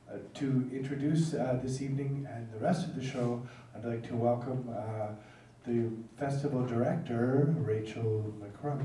To introduce this evening and the rest of the show, I'd like to welcome the festival director, Rachel McCrum.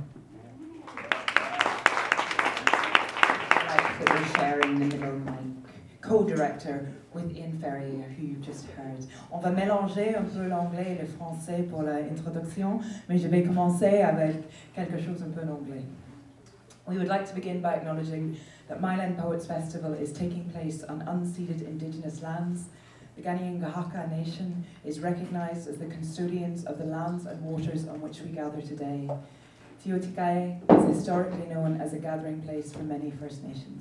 Like that we're sharing the middle mic, co-director with Ian Ferry, who you just heard. On va mélanger un peu l'anglais et le français pour l'introduction, mais je vais commencer avec quelque chose un peu en anglais. We would like to begin by acknowledging that Myland Poets Festival is taking place on unceded Indigenous lands. The Kanien'kehá:ka Nation is recognized as the custodians of the lands and waters on which we gather today. Teotihuacan is historically known as a gathering place for many First Nations.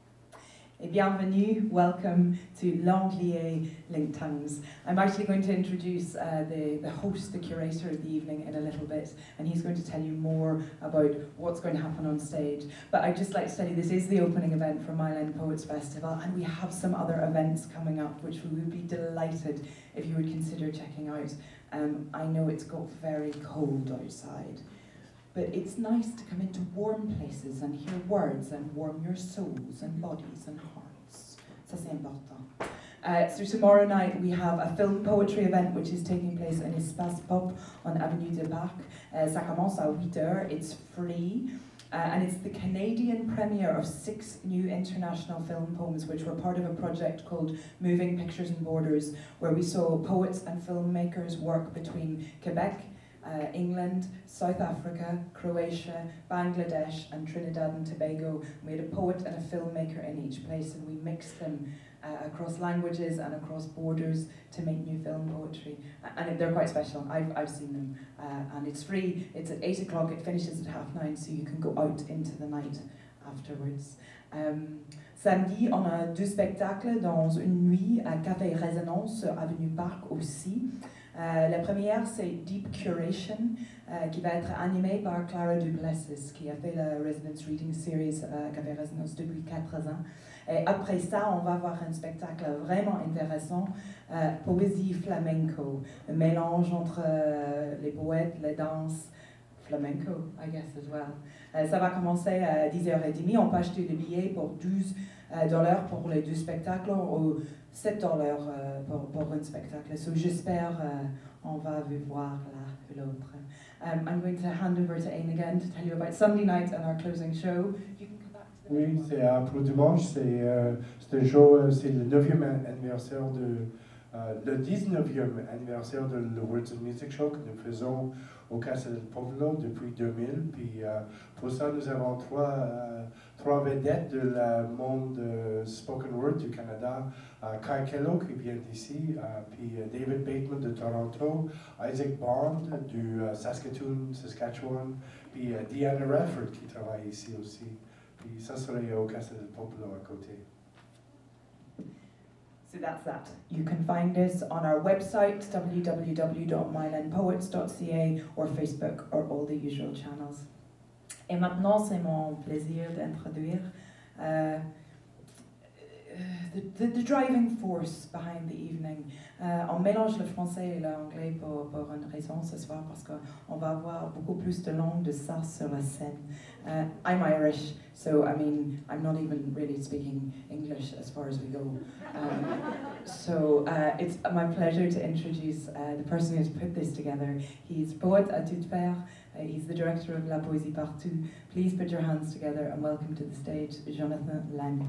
Et bienvenue, welcome to L'Anglier Linked Tongues. I'm actually going to introduce the host, the curator of the evening in a little bit, and he's going to tell you more about what's going to happen on stage. But I'd just like to tell you this is the opening event for Myland Poets Festival, and we have some other events coming up which we would be delighted if you would consider checking out. I know it's got very cold outside, but it's nice to come into warm places and hear words and warm your souls and bodies and hearts. Ça c'est important. So tomorrow night we have a film poetry event which is taking place in Espace Pop on Avenue de Bac. Ça commence à 8h, it's free. And it's the Canadian premiere of 6 new international film poems which were part of a project called Moving Pictures and Borders, where we saw poets and filmmakers work between Quebec, England, South Africa, Croatia, Bangladesh and Trinidad and Tobago. We had a poet and a filmmaker in each place, and we mixed them across languages and across borders to make new film poetry. And they're quite special. I've seen them. And it's free. It's at 8 o'clock. It finishes at 9:30, so you can go out into the night afterwards. Samedi, on a 2 spectacles dans une nuit à Café Résonance, Avenue Parc aussi. La première, c'est Deep Curation, qui va être animée par Clara Duplessis, qui a fait la Residence Reading Series à Café Résonance depuis 4 ans. Et après ça, on va avoir un spectacle vraiment intéressant, Poésie flamenco, un mélange entre les poètes, les danses, flamenco, I guess as well. Ça va commencer à 10h30. On peut acheter des billets pour $12 pour les 2 spectacles ou $7 pour un spectacle. So j'espère on va vous voir l'autre. I'm going to hand over to Aine again to tell you about Sunday night and our closing show. You can come back to the Oui, c'est pour dimanche, c'est un show, c'est le 9e anniversaire le 19e anniversaire de le Words and Music Show que nous faisons au Casa del Popolo depuis 2000. Puis pour ça, nous avons trois vedettes de la monde spoken word du Canada. Kai Kello qui vient d'ici, puis David Bateman de Toronto, Isaac Bond du Saskatchewan, puis Deanna Radford qui travaille ici aussi. Puis ça serait au Casa del Popolo à côté. So that's that. You can find us on our website, www.mylandpoets.ca, or Facebook, or all the usual channels. Et maintenant, c'est mon plaisir d'introduire the driving force behind the evening. On mélange le français et l'anglais pour une raison ce soir, parce qu'on va avoir beaucoup plus de langues de ça sur la scène. I'm Irish, so I mean, I'm not even really speaking English as far as we go. So it's my pleasure to introduce the person who's put this together. He's poet à tout faire. He's the director of La Poésie Partout. Please put your hands together and welcome to the stage, Jonathan Lamy.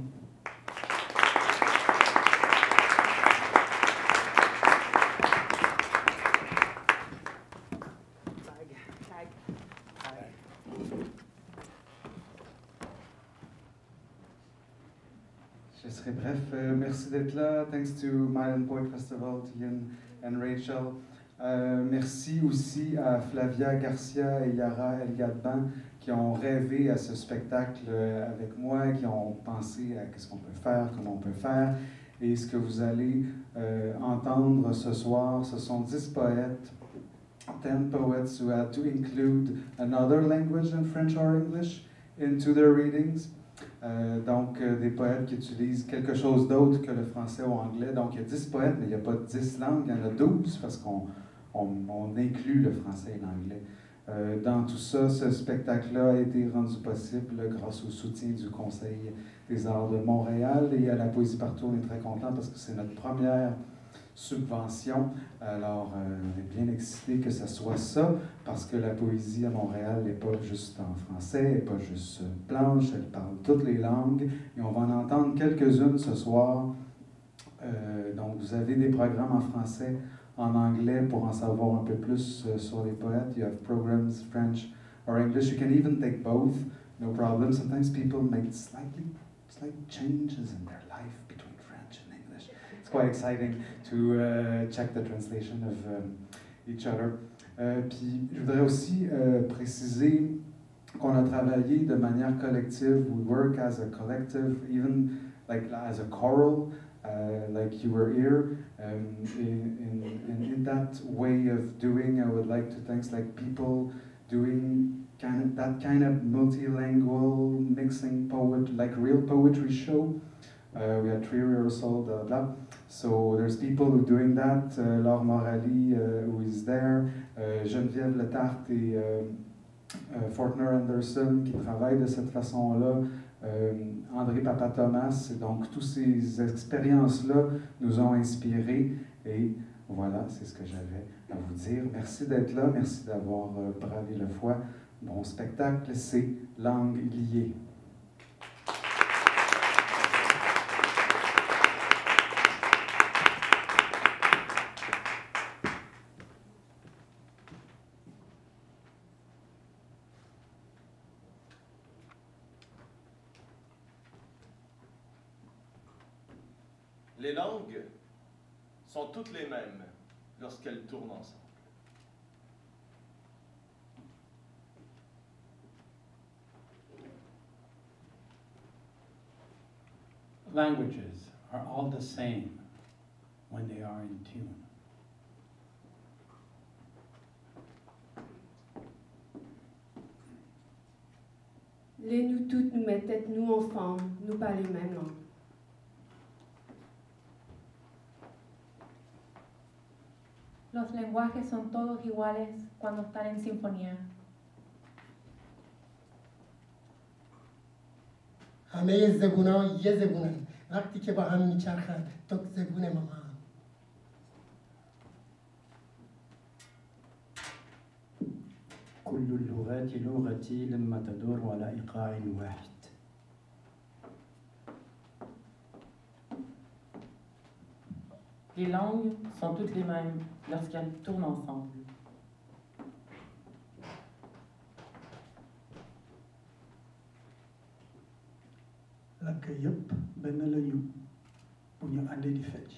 Je serai bref. Merci d'être là. Thanks to Myland Poet Festival, to Ian and Rachel. Merci aussi à Flavia Garcia et Yara El-Gadban qui ont rêvé à ce spectacle avec moi, qui ont pensé à qu'est-ce qu'on peut faire, comment on peut faire. Et ce que vous allez entendre ce soir, ce sont 10 poètes, 10 poets who had to include another language than French or English into their readings. Donc, des poètes qui utilisent quelque chose d'autre que le français ou anglais. Donc, il y a 10 poètes, mais il n'y a pas 10 langues, il y en a 12 parce qu'on inclut le français et l'anglais Dans tout ça, ce spectacle-là a été rendu possible grâce au soutien du Conseil des arts de Montréal et à la Poésie Partout. On est très contents parce que c'est notre première subvention. Alors, on est bien excités que ce soit ça, parce que la poésie à Montréal n'est pas juste en français, elle n'est pas juste blanche, elle parle toutes les langues, et on va en entendre quelques-unes ce soir. Donc, vous avez des programmes en français, en anglais, pour en savoir un peu plus sur les poètes. You have programs French or English. You can even take both, no problem. Sometimes people make slight changes in their life between French and English. It's quite exciting to check the translation of each other. Puis, je voudrais aussi préciser qu'on a travaillé de manière collective. We work as a collective, even like as a choral. Like you were here, in that way of doing, I would like to thank like people doing that kind of multilingual mixing like real poetry show. We had 3 rehearsals, blah, blah. So there's people who are doing that. Laure Morali, who is there, Geneviève Letarte et Fortner Anderson qui travaillent de cette façon-là. André Papa-Thomas, donc toutes ces expériences-là nous ont inspirés et voilà, c'est ce que j'avais à vous dire. Merci d'être là, merci d'avoir bravé le froid. Bon spectacle, c'est Langue liée. Les langues sont toutes les mêmes lorsqu'elles tournent ensemble. Languages are all the same when they are in tune. Les nous toutes nous mettaient nous enfants, nous parlons les mêmes langues. Los lenguajes son todos iguales cuando están en sinfonía. همه زبونا یه زبونن وقتی که با هم میچرخن تا زبون ما هم. كل اللغات لغتي لما تدور على إيقاع واحد. Les langues sont toutes les mêmes lorsqu'elles tournent ensemble. lakk yëpp benn lañu bu ñu àndee di fecc.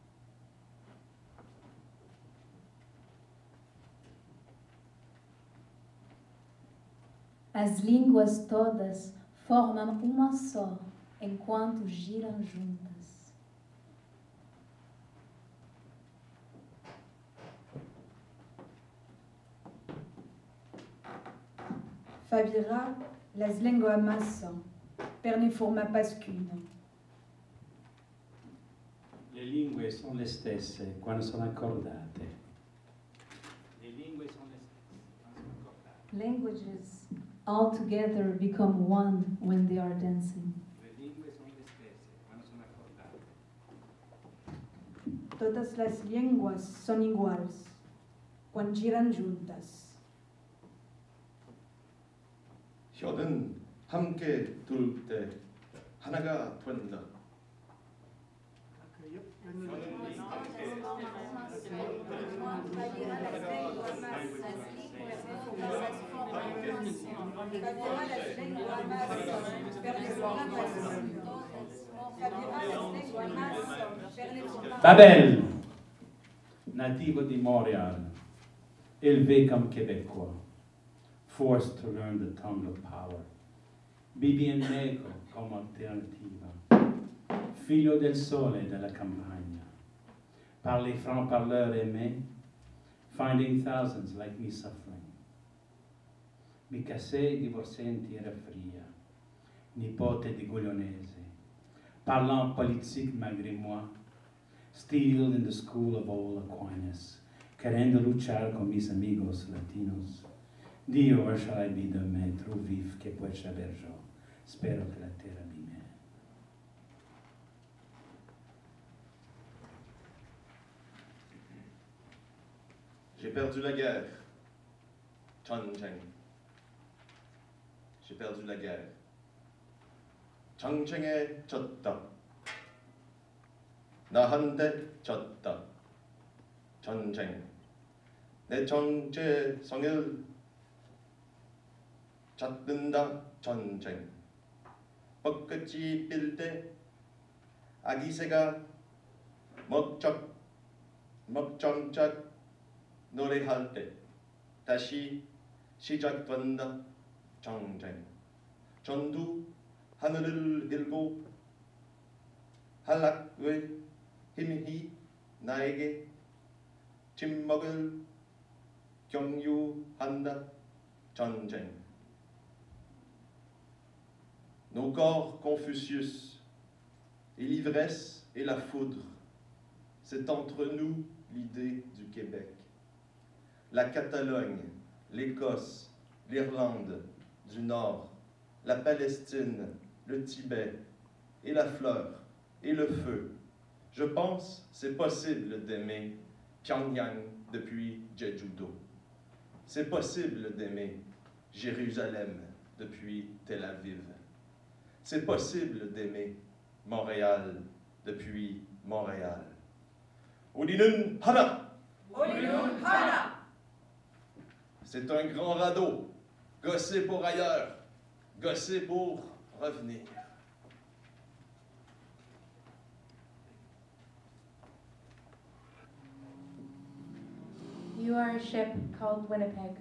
As línguas todas formam uma só enquanto giram juntas. Fabira, las lenguas massa, per ne forma pascuna. Le lingue sono le stesse quando sono accordate. Le lingue sono le stesse quando sono accordate. Languages all together become one when they are dancing. Le lingue sono le stesse quando sono accordate. Todas las lenguas son iguales quan giran juntas. 혀는 함께 둘 때 하나가 된다. Babel, nativo di Montréal, élevé comme Québécois, forced to learn the tongue of power. Bibi Negro come alternativa, figlio del sole della campagna, parli franc-parleur aimé, finding thousands like me suffering. Mi cassai divorzienti era fria, nipote di Guglionese, parlant politique malgré moi, still in the school of old Aquinas, querendo luchar con mis amigos latinos. Dio lascerai de me, trop vif che puoi saber yo. Spero che la terra di me. J'ai perdu la guerre. Chongcheng. J'ai perdu la guerre. Chongcheng에 졌다. 나한테 졌다. 전쟁. 내 정체성을 찾는다. 전쟁. 벚꽃이 필 때 아기새가 먹정짝 노래할 때 다시 시작된다. 전쟁. 전두 하늘을 일고 한락의 힘이 나에게 침묵을 경유한다. 전쟁. Nos corps Confucius, et l'ivresse et la foudre, c'est entre nous l'idée du Québec. La Catalogne, l'Écosse, l'Irlande du Nord, la Palestine, le Tibet, et la fleur, et le feu. Je pense c'est possible d'aimer Pyongyang depuis Jeju-do. C'est possible d'aimer Jérusalem depuis Tel Aviv. C'est possible d'aimer Montréal depuis Montréal. 우리는 하나! 우리는 하나! C'est un grand radeau, gossé pour ailleurs, gossé pour revenir. You are a ship called Winnipeg.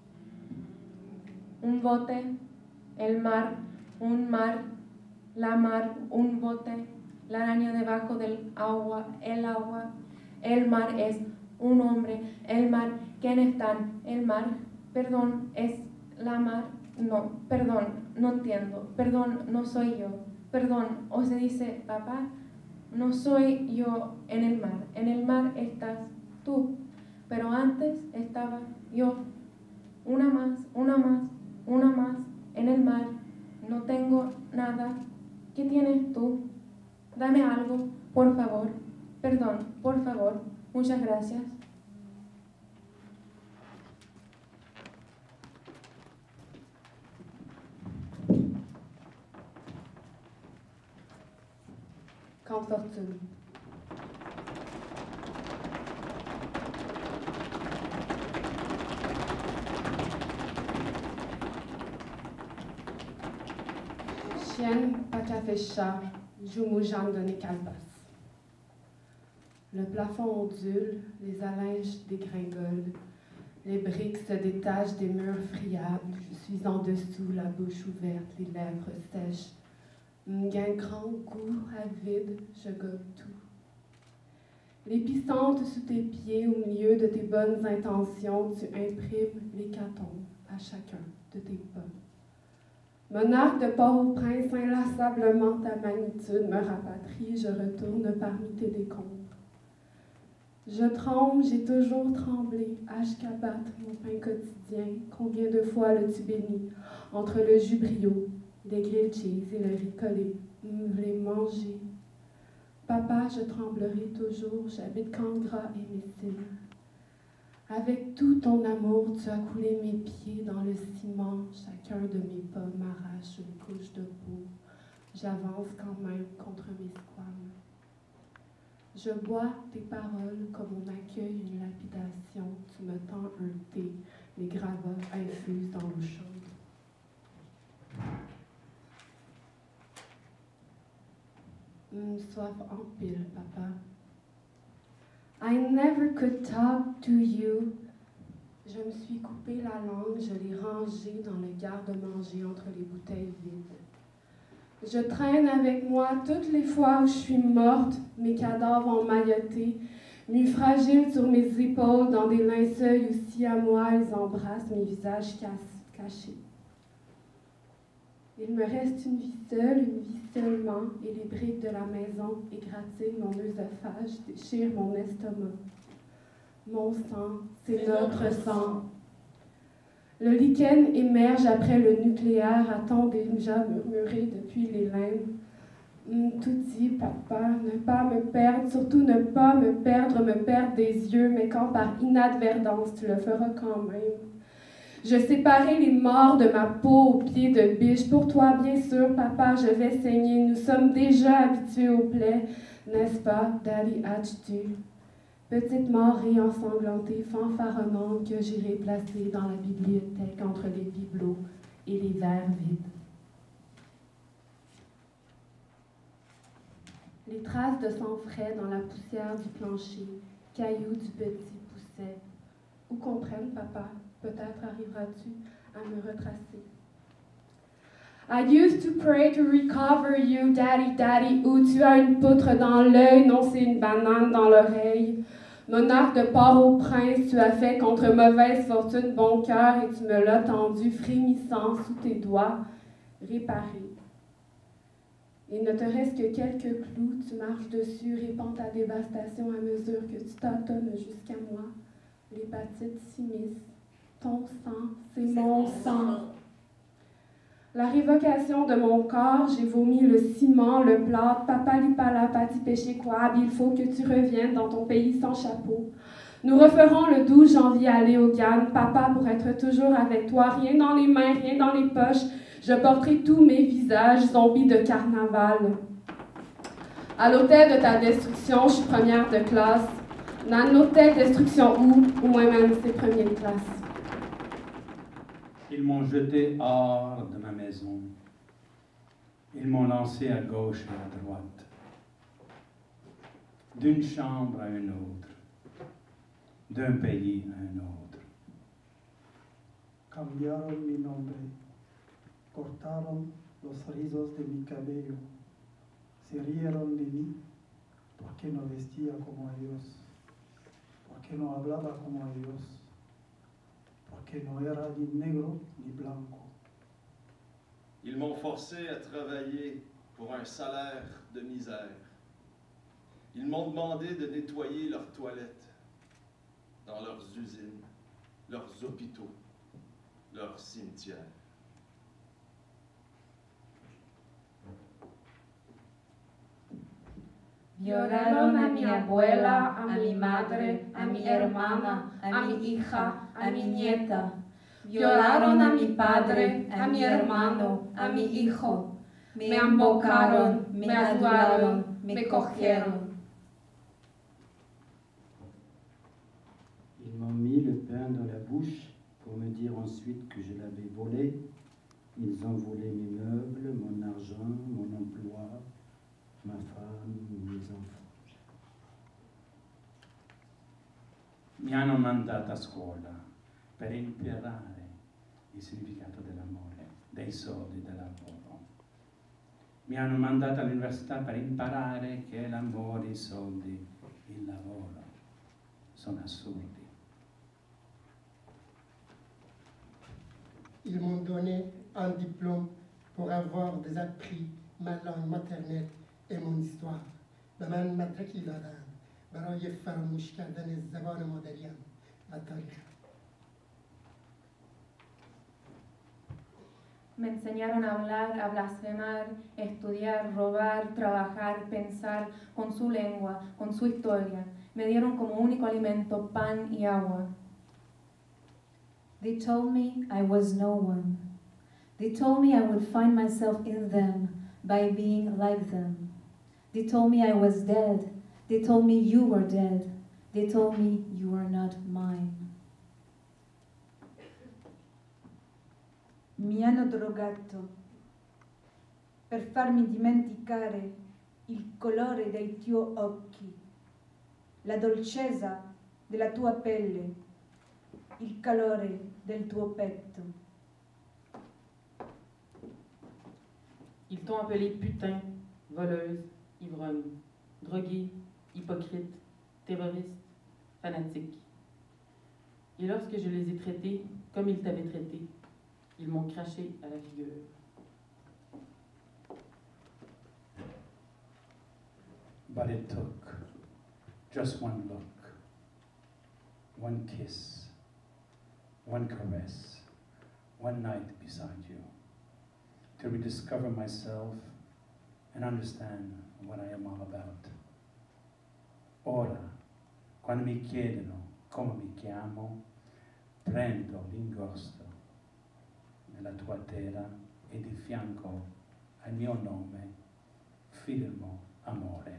Un bote, el mar, un mar, la mar, un bote, la araña debajo del agua, el mar es un hombre, el mar, ¿quién están? El mar, perdón, es la mar, no, perdón, no entiendo, perdón, no soy yo, perdón, o se dice, papá, no soy yo en el mar estás tú, pero antes estaba yo, una más, en el mar, no tengo nada, ¿qué tienes tú? Dame algo, por favor, perdón, por favor, muchas gracias. Quand fortune. Chienne, pas café chat, Joumoujan de Calbas. Le plafond ondule, les allèges dégringolent, les briques se détachent des murs friables. Je suis en dessous, la bouche ouverte, les lèvres sèches. D'un grand goût avide, je gobe tout. Les pissentes sous tes pieds, au milieu de tes bonnes intentions, tu imprimes l'hécatombe à chacun de tes pas. Monarque de Port-au-Prince, inlassablement ta magnitude me rapatrie, je retourne parmi tes décombres. Je tremble, j'ai toujours tremblé, Ashkabat, mon pain quotidien, combien de fois l'as-tu béni, entre le jus brio, les grilled cheese et le riz collé, les manger. Papa, je tremblerai toujours, j'habite Cangra et Messine. Avec tout ton amour, tu as coulé mes pieds dans le ciment, chacun de mes pas m'arrache une couche de peau. J'avance quand même contre mes squames. Je bois tes paroles comme on accueille une lapidation, tu me tends un thé, les gravats infusent dans l'eau chaude. Soif en pile, papa. I never could talk to you. Je me suis coupé la langue, je l'ai rangée dans le garde-manger entre les bouteilles vides. Je traîne avec moi toutes les fois où je suis morte, mes cadavres emmaillotés, nus fragiles sur mes épaules, dans des linceuls aussi à moi, ils embrassent mes visages cachés. Il me reste une vie seulement, et les briques de la maison égratignent mon œsophage, déchirent mon estomac. Mon sang, c'est notre sang. Le lichen émerge après le nucléaire, a-t-on déjà murmuré depuis les laines. Tout dit, papa, ne pas me perdre, surtout ne pas me perdre des yeux, mais quand par inadvertance tu le feras quand même. Je séparai les morts de ma peau aux pieds de biche. Pour toi, bien sûr, papa, je vais saigner. Nous sommes déjà habitués aux plaies, n'est-ce pas, Daddy Hatch-tu? Petite mort réensanglantée, fanfaronnante que j'irai placer dans la bibliothèque entre les bibelots et les verres vides. Les traces de sang frais dans la poussière du plancher, cailloux du petit pousset. Où comprenne, papa? Peut-être arriveras-tu à me retracer. I used to pray to recover you, daddy, daddy, où tu as une poutre dans l'œil, non c'est une banane dans l'oreille. Monarque de Port-au-Prince, tu as fait contre mauvaise fortune bon cœur et tu me l'as tendu frémissant sous tes doigts, réparé. Il ne te reste que quelques clous, tu marches dessus, répands ta dévastation à mesure que tu tâtonnes jusqu'à moi. L'hépatite s'immisce. Ton sang, c'est mon sang. La révocation de mon corps, j'ai vomi le ciment, le plâtre, papa lipala, pati péché quab, il faut que tu reviennes dans ton pays sans chapeau. Nous referons le 12 janvier à Léogane, papa, pour être toujours avec toi, rien dans les mains, rien dans les poches, je porterai tous mes visages, zombies de carnaval. À l'hôtel de ta destruction, je suis première de classe. Nanotech destruction où moi-même c'est première de classe. Ils m'ont jeté hors de ma maison. Ils m'ont lancé à gauche et à droite, d'une chambre à une autre, d'un pays à un autre. Cambiaron mi nombre, cortaron los rizos de mi cabello, se rieron de mí porque no vestía como ellos, porque no hablaba como ellos, porque no era ni negro ni blanco. Ils m'ont forcé à travailler pour un salaire de misère. Ils m'ont demandé de nettoyer leurs toilettes dans leurs usines, leurs hôpitaux, leurs cimetières. Violaron a mi abuela, a mi madre, a mi hermana, a mi hija, a mi nieta. Violaron a mi padre, a mi hermano, a mi hijo. Me embocaron, me adularon, me cogieron. Ils m'ont mis le pain dans la bouche pour me dire ensuite que je l'avais volé. Ils ont volé mes meubles, mon argent, mon emploi, ma femme, mes enfants. Mi hanno mandato a scuola per imparare il significato dell'amore, dei soldi, del lavoro. Mi hanno mandato all'università per imparare che l'amore, i soldi, il lavoro sono assurdi. Ils m'ont donné un diplôme pour avoir des appris ma langue maternelle et mon histoire. به من مدرکی دادن برای فراموش کردن زبان مادریم و تاریخ. Me enseñaron a hablar, a blasfemar, estudiar, robar, trabajar, pensar con su lengua, con su historia. Me dieron como único alimento pan y agua. They told me I was no one. They told me I would find myself in them by being like them. They told me I was dead. They told me you were dead. They told me you were not mine. Mi hanno drogato per farmi dimenticare il colore dei tuoi occhi, la dolcezza della tua pelle, il calore del tuo petto. Ils t'ont appelé putain, voleuse, ivrogne, droguée, hypocrite, terroriste, fanatique. Et lorsque je les ai traités comme ils t'avaient traité, ils m'ont craché à la figure. But it took just one look, one kiss, one caress, one night beside you, to rediscover myself and understand what I am all about. Ora, quando mi chiedono come mi chiamo, prendo l'ingosto nella tua terra e di fianco al mio nome firmo amore.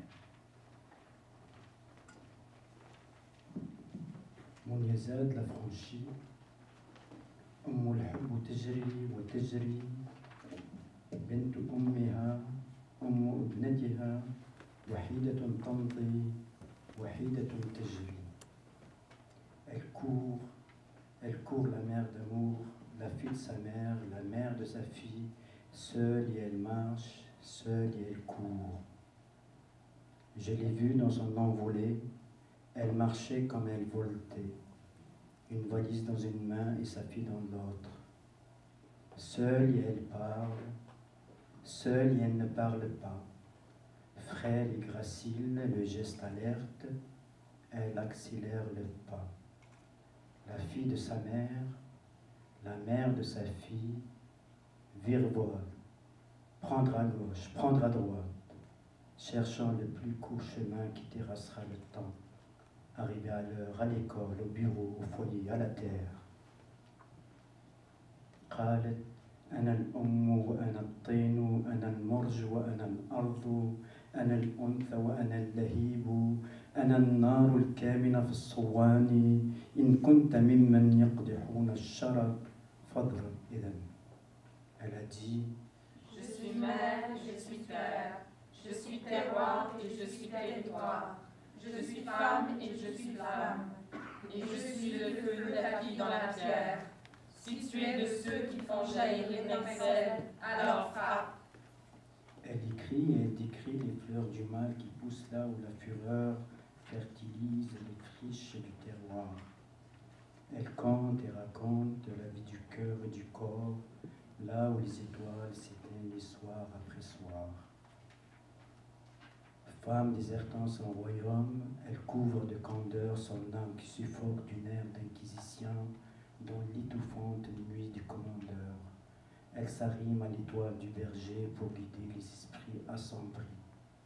منيزات لافرانشي أم الحب تجري وتجري بنت أمها أم ابنتها وحيدة تمضي وحيدة تجري. Elle court la mère d'amour, la fille de sa mère, la mère de sa fille, seule et elle marche, seule et elle court. Je l'ai vue dans son envolée, elle marchait comme elle voletait, une valise dans une main et sa fille dans l'autre. Seule et elle parle, seule et elle ne parle pas. Frêle et gracile, le geste alerte, elle accélère le pas. La fille de sa mère, la mère de sa fille, virevolte, prendre à gauche, prendre à droite, cherchant le plus court chemin qui terrassera le temps. Arriver à l'heure, à l'école, au bureau, au foyer, à la terre. قالت أنا الأم وأنا الطين وأنا المرج وأنا الأرض أنا الأنثى وأنا اللهيب أنا النار الكامنة في الصوان إن كنت ممن يقدحون الشرر فاضرب إذن. Elle a dit: Je suis mer, je suis terre, je suis terroir et je suis territoire. Je suis femme et je suis flamme, et je suis le feu tapis dans la pierre. Si tu es de ceux qui font jaillir l'étincelle, alors frappe. Elle écrit et elle décrit les fleurs du mal qui poussent là où la fureur fertilise les friches du terroir. Elle compte et raconte la vie du cœur et du corps, là où les étoiles s'éteignent les soirs après soir. Femme désertant son royaume, elle couvre de candeur son âme qui suffoque d'une ère d'inquisition dont l'étouffante nuit du commandeur. Elle s'arrime à l'étoile du berger pour guider les esprits assombris.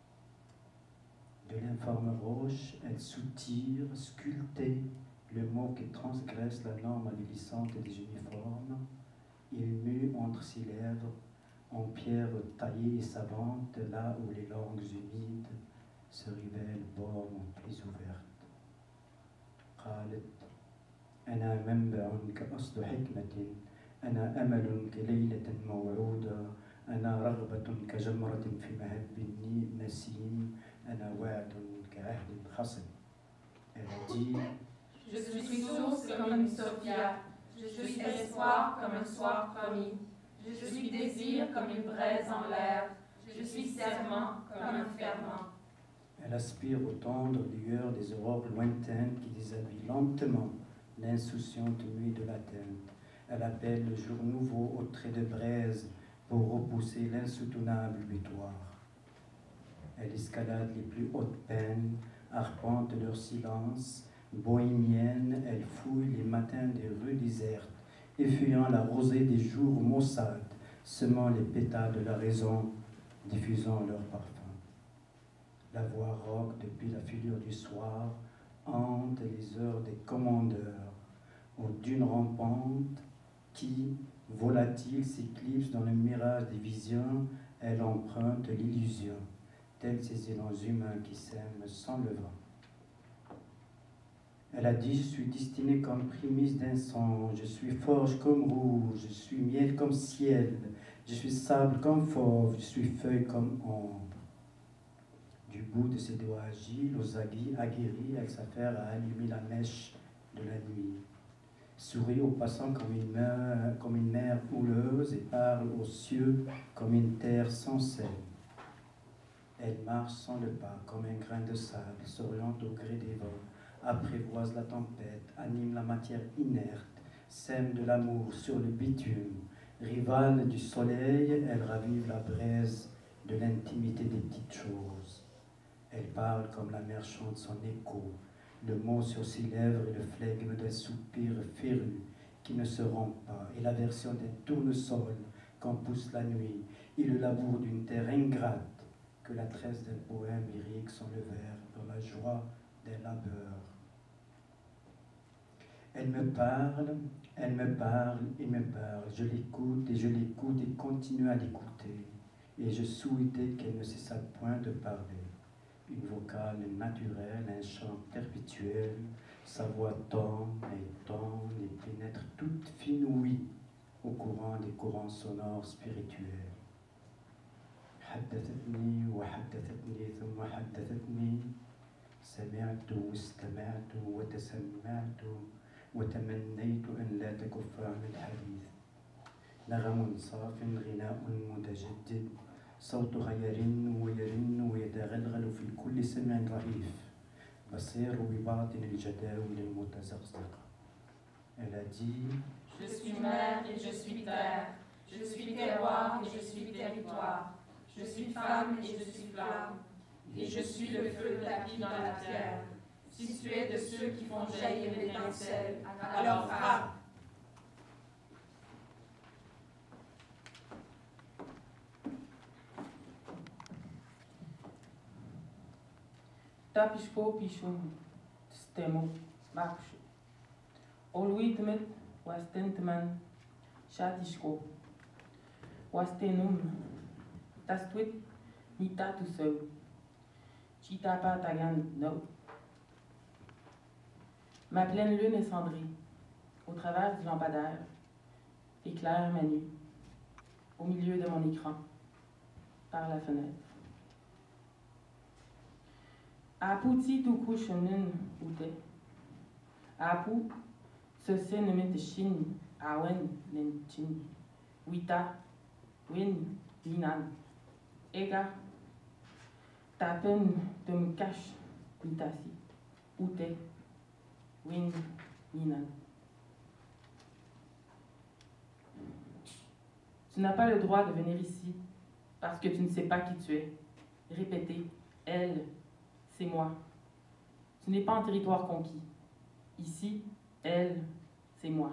De l'informe roche, elle soutire, sculptée, le mot qui transgresse la norme avilissante des uniformes. Il mue entre ses lèvres, en pierre taillée et savante, là où les langues humides se révèlent bornes plus ouvertes. قالت أنا منبع كأصل حكمة أنا أمل كليلة موعودة أنا رغبة كجمرة في مهب النسيم أنا وعد كعهد خصب. Elle a dit: Je suis source comme une Sophia, je suis espoir comme un soir promis, je suis désir comme une braise en l'air, je suis serment comme un ferment. Elle aspire aux tendres lueurs des aurores lointaines qui déshabillent lentement l'insouciante nuit de l'atteinte. Elle appelle le jour nouveau au trait de braise pour repousser l'insoutenable butoir. Elle escalade les plus hautes peines, arpente leur silence, bohémienne, elle fouille les matins des rues désertes, effeuillant la rosée des jours maussades, semant les pétales de la raison, diffusant leur parfum. La voix rauque depuis la filure du soir, hante les heures des commandeurs, aux dunes rampantes qui, volatiles, s'éclipsent dans le mirage des visions, elle emprunte l'illusion, tels ces élans humains qui s'aiment sans le vent. Elle a dit: je suis destinée comme prémisse d'un sang, je suis forge comme rouge, je suis miel comme ciel, je suis sable comme fauve, je suis feuille comme ombre. Du bout de ses doigts agiles, aux aguerris, elle s'affaire à allumer la mèche de la nuit. Sourit aux passants comme une mer houleuse et parle aux cieux comme une terre sans sel. Elle marche sans le pas, comme un grain de sable, s'oriente au gré des vents, apprivoise la tempête, anime la matière inerte, sème de l'amour sur le bitume. Rivale du soleil, elle ravive la braise de l'intimité des petites choses. Elle parle comme la mer chante son écho, le mot sur ses lèvres et le flegme d'un soupir féru qui ne se rompt pas, et la version des tournesols quand pousse la nuit, et le labour d'une terre ingrate, que la tresse des poèmes lyriques s'enlevèrent dans la joie des labeurs. Elle me parle, elle me parle, il me parle, je l'écoute et continue à l'écouter, et je souhaitais qu'elle ne cessât point de parler. Une vocale naturelle, un chant perpétuel, sa voix tombe et pénètre toute fine ouïe au courant des courants sonores spirituels. حدثتني وحدثتني ثم حدثتني سمعت واستمعت وتسمعت وتمنيت أن لا تكف عن الحديث نغم صاف غناء متجدد صوتها يرن ويرن ويتغلغل في كل سمع رهيف بصير بباطن الجداول المتزقزقة. Elle a dit: Je suis mer et je suis terre, je suis terroir et je suis territoire, je suis femme et je suis flamme, et je suis le feu de la vie dans la pierre. Si tu es de ceux qui font jaillir l'étincelle, alors frappe. Tapishko pishum stemo makshu. Olwitmet wastentman shatishko. Wastenum tastuit nita tout seul. Chitapa tagan no. Ma pleine lune est cendrée, au travers du lampadaire, éclaire ma nuit, au milieu de mon écran, par la fenêtre. Apu ti tu kushonin ute. Apu se senumit shin awen nen chin. Wita win linan. Ega ta peine de me cache mitasi. Ute win linan. Tu n'as pas le droit de venir ici parce que tu ne sais pas qui tu es. Répétez, elle, c'est moi. Tu n'es pas en territoire conquis. Ici, elle, c'est moi.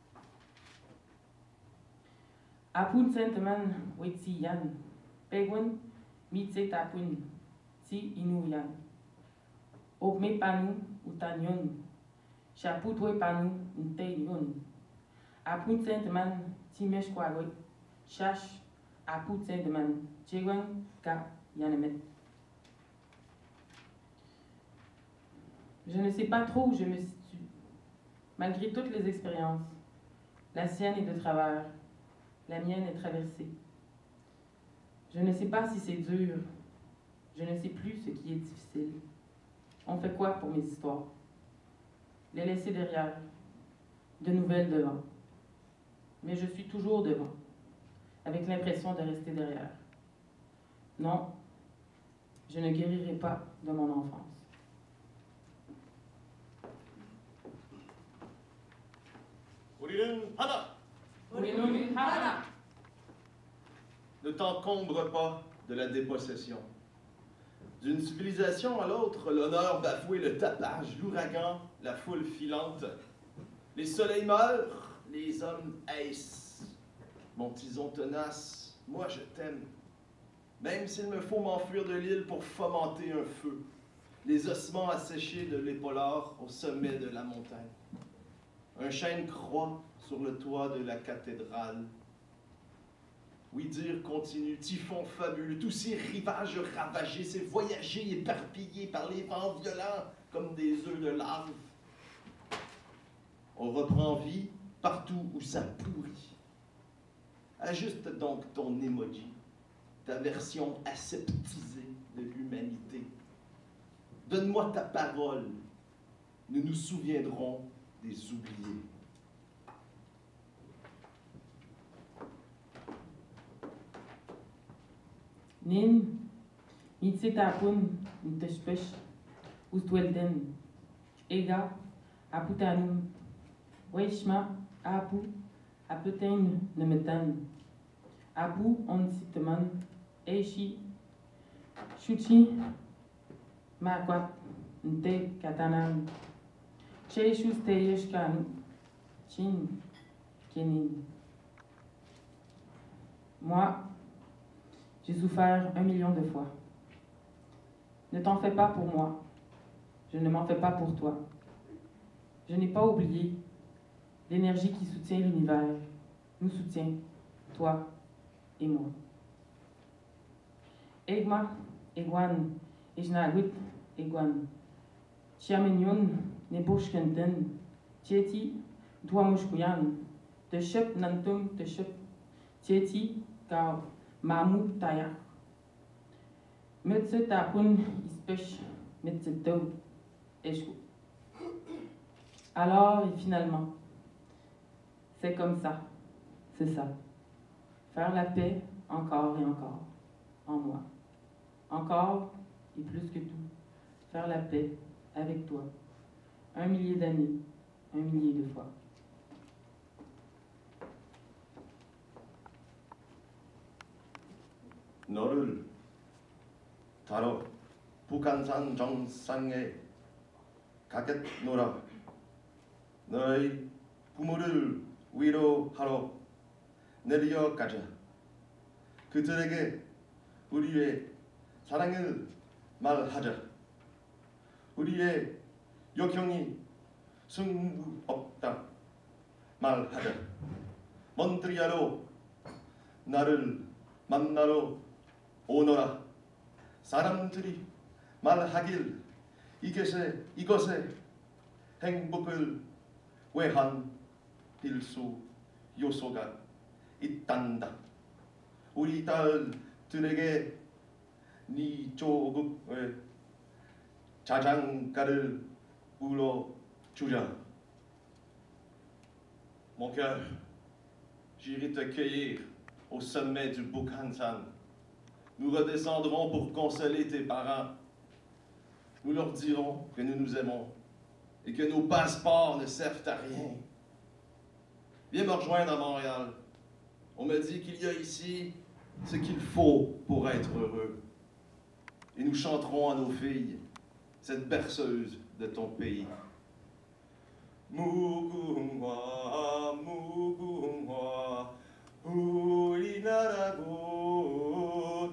Apun sentman wetsi yan. Pegwen mitse tapun ti inu yan. Opme panu utanyon. Chaputwe panu unteyon. Apun sentman ti meshkwagoy. Chash apun sentman chegwan ka yanemet. Je ne sais pas trop où je me situe, malgré toutes les expériences. La sienne est de travers, la mienne est traversée. Je ne sais pas si c'est dur, je ne sais plus ce qui est difficile. On fait quoi pour mes histoires? Les laisser derrière, de nouvelles devant. Mais je suis toujours devant, avec l'impression de rester derrière. Non, je ne guérirai pas de mon enfance. Ne t'encombre pas de la dépossession. D'une civilisation à l'autre, l'honneur bafoué, le tapage, l'ouragan, la foule filante. Les soleils meurent, les hommes haïssent. Mon tison tenace, moi je t'aime. Même s'il me faut m'enfuir de l'île pour fomenter un feu. Les ossements asséchés de l'épaulard au sommet de la montagne. Un chêne croît sur le toit de la cathédrale. Oui dire continue, typhon fabuleux, tous ces rivages ravagés, ces voyagers éparpillés par les vents violents comme des œufs de larves. On reprend vie partout où ça pourrit. Ajuste donc ton emoji, ta version aseptisée de l'humanité. Donne-moi ta parole, nous nous souviendrons des oubliés. Nin, mitsetapun, nteshpesh, ustwelden, ega, aputanum, weishma, apu, aputain nemetan, apu on sitman, eishi, shuchi, makwat, nte katanan, cheshus teyeshkan, chin, Kenin. Moi, j'ai souffert 1 million de fois. Ne t'en fais pas pour moi. Je ne m'en fais pas pour toi. Je n'ai pas oublié l'énergie qui soutient l'univers, nous soutient, toi et moi. Egma, Egwan, Ejnawit, Egwan. Chiamenyun, Nebushkenten, Tieti, Dwamushkuyan, de Shep Nantum, de Shep, Tieti, Ka Mahmoud Tayak. Metze Tapun, Ispech, Metze Tau, Eshko. Alors et finalement, c'est comme ça, c'est ça. Faire la paix encore et encore, en moi. Encore et plus que tout, faire la paix avec toi. 1 millier d'années, 1 millier de fois. 너를 다뤄 북한산 정상에 가겠노라. 너의 부모를 위로하러 내려가자. 그들에게 우리의 사랑을 말하자. 우리의 역경이 승부 없다 말하자. 몬트리알로 나를 만나러 오너라. 사람들이 말하길 이것에 행복을 외한 필수 요소가 있단다. 우리 딸들에게 네 조국의 자장가를 불러주자. Mon cœur, j'irai te cueillir au sommet du Bukhansan. Nous redescendrons pour consoler tes parents. Nous leur dirons que nous nous aimons et que nos passeports ne servent à rien. Viens me rejoindre à Montréal. On me dit qu'il y a ici ce qu'il faut pour être heureux. Et nous chanterons à nos filles cette berceuse de ton pays. 무궁화 무궁화 우리나라 곳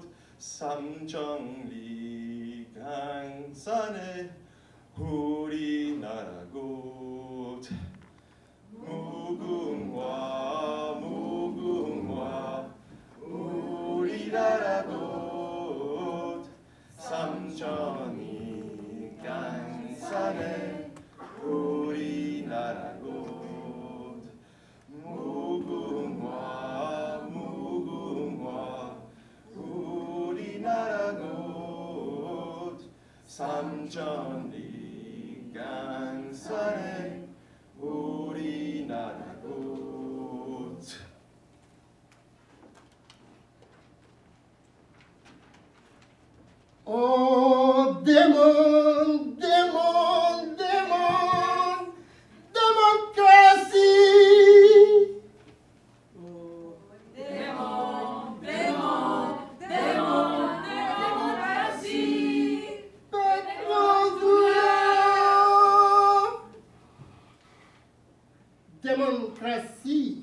삼천리 강산에 우리나라 곳 무궁화 무궁화 우리나라 곳 삼천리 강산에 우리나라 곳 무궁화 무궁화 우리나라 곳 삼천리 강산에 우리나라 곳. Oh, démon, démon, démon, démocratie. Démon, démon, démon, démocratie. Démocratie.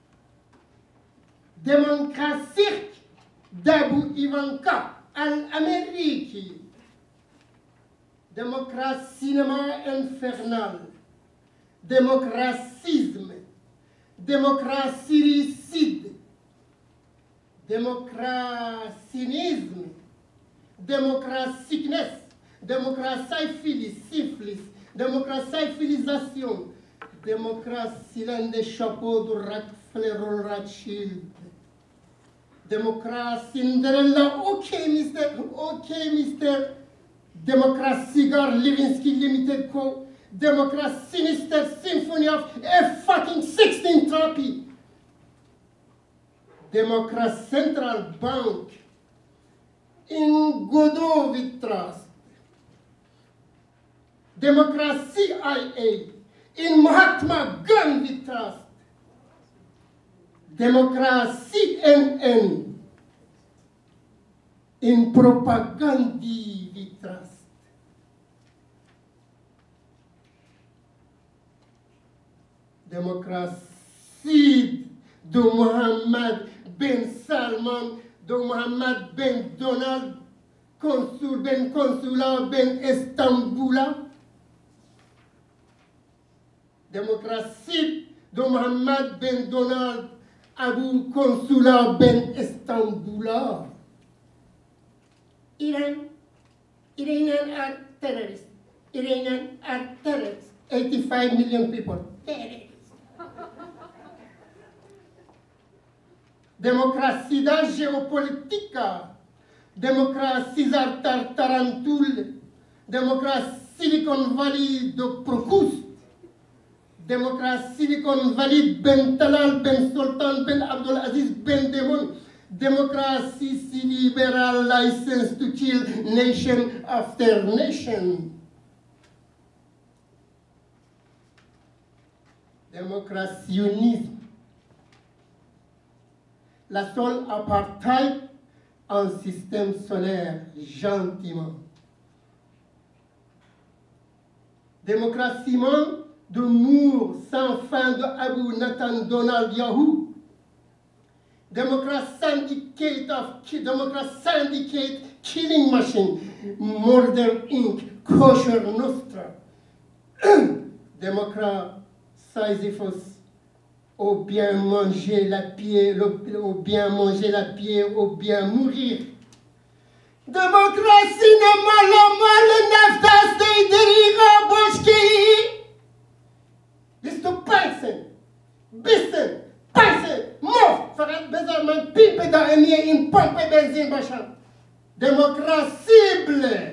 Démocratie d'Abu Ivanka al-Amérique. Démocracinement infernal. Démocracisme. Démocraciricide. Démocracinisme. Démocraciqueness. Démocratie-syphilis. Démocratie-philisation. Démocratie l'un des chapeaux de Rockefeller Rothschild. Démocratie Cinderella, ok mister. Démocratie Gar Levinsky Limited Co. Démocratie Sinister Symphony of F fucking 16 Therapy. Démocratie Central Bank. In Godot Trust. Démocratie IA. In Mahatma Gandhi Trust. Démocratie NN. In Propagandi Trust. Démocratie génocide de Mohammed Ben Salman, de Mohammed Ben Donald, consulat Ben Istanbula. Démocratie de Mohammed Ben Donald, Abu Consulat Ben Istanbula. Iranian are terrorists. Iranian are terrorists. 85 million people. Terrorists. Démocratie géopolitique. Démocratie Tarantoul. Démocratie Silicon Valley de Proust. Démocratie Silicon Valley Ben Talal Ben Sultan Ben Abdul Aziz Ben Demon. Democracy liberal license to kill nation after nation. Démocrationnisme. La seule apartheid en système solaire, gentiment. Démocratie de Moore sans fin de Abu Nathan Donald Yahoo. Democrat syndicate killing machine, Murder Inc., Kosher Nostra. Démocrat Sisyphus, au bien manger la pierre, au bien manger la pierre, au bien mourir. Démocratie ne mal neftas de deriga boşkeyi. Listo pensen, bissen, pensen, mof, farat bezarman pipe da emie in pompe benzine bachan. Démocratie.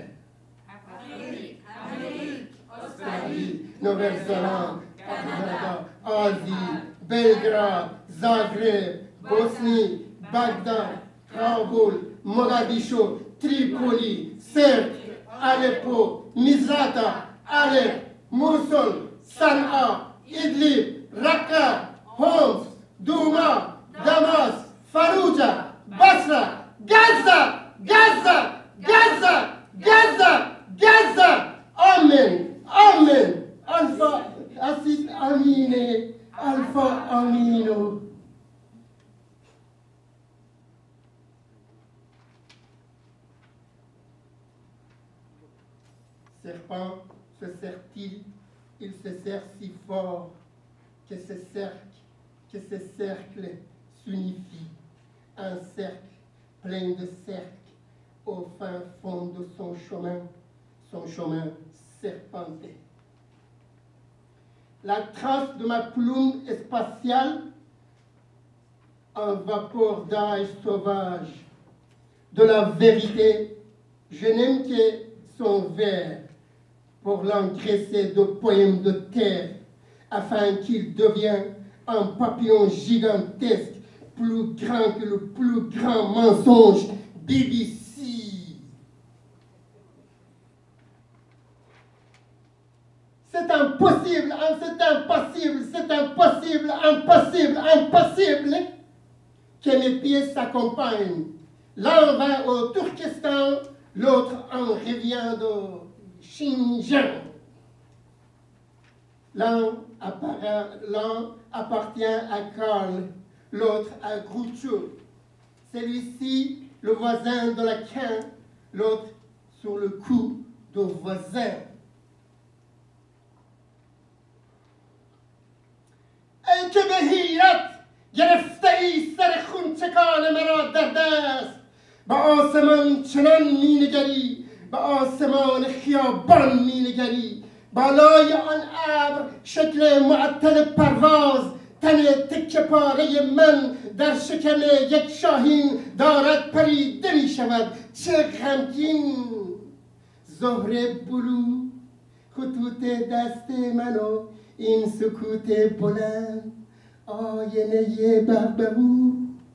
Australie, Nouvelle-Zélande, Canada, Asie, Belgrade, Zagreb, Bosnie, Bagdad, Kaboul, Mogadiscio, Tripoli, Sirte, Aleppo, Misrata, Alep, Mosul, Sanaa, Idlib, Raqqa, Homs, Douma, Damas, Fallujah, Basra, Gaza, Gaza, Gaza, Gaza, Gaza. Amen, Amen. Alpha, Acid Amine, Alpha Amino. Serpent se serre-t-il, il se serre si fort que ce cercle s'unifie. Un cercle plein de cercles au fin fond de son chemin serpenté. La trace de ma plume spatiale, un vapordage sauvage de la vérité, je n'aime que son vers pour l'engraisser de poèmes de terre, afin qu'il devienne un papillon gigantesque, plus grand que le plus grand mensonge BBC. C'est impossible, c'est impossible, c'est impossible, impossible, impossible que mes pieds s'accompagnent. L'un va au Turkestan, l'autre en revient de Xinjiang. L'un appartient à Karl, l'autre à Groucho. Celui-ci, le voisin de la quinte, l'autre sur le cou de voisin. ای که به حیرت گرفته ای سر خونچکان مرا در دست به آسمان چنان می نگری به آسمان خیابان می نگری بالای آن ابر شکل معطل پرواز تن تکه پاره من در شکم یک شاهین دارد پریده می شود چه غمگین زهره بلو خطوط دست منو این سکوت بلند آینه بغبغو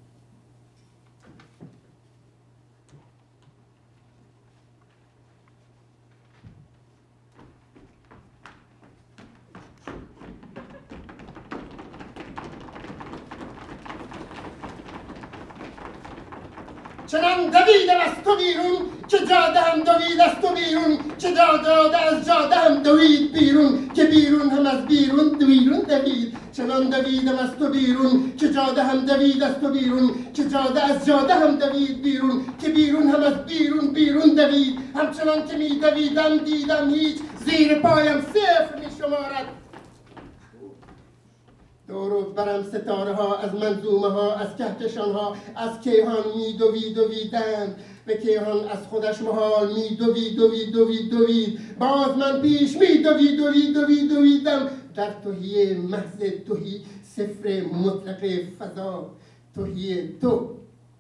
چنان دویدم از تو بیرون که جاده هم دوید از تو بیرون که جاده از جاده هم دوید بیرون که بیرون هم از بیرون دوید چنان همچنان دویدم از تو بیرون که جاده هم دوید از تو بیرون که جاده از جاده هم دوید بیرون که بیرون هم از بیرون بیرون دوید همچنان که می دویدم دیدم هیچ زیر پایم صفر می شمارد دور و برم ستاره ها از منظومه ها از کهکشان ها از کیهان می دویدند به کیهان از خودش محال می دوید باز من پیش می دویدم در تهی محض تهی صفر مطلق فضا تهی تو